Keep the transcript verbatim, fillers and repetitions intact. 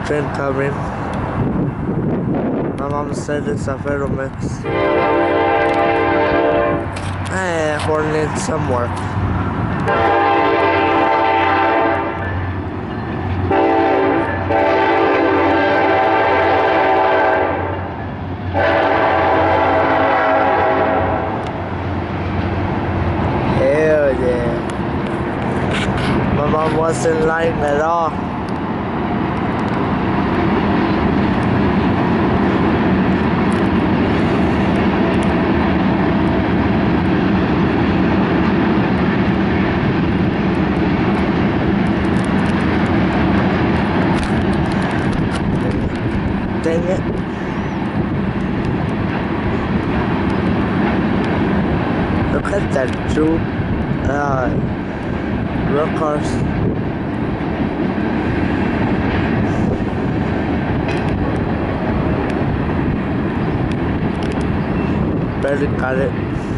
train coming. My mom said it's a Ferromix. Eh, or needs some work. Hell yeah. My mom wasn't lying at all. Dang it. Look at that two uh, real cars. Barely got it.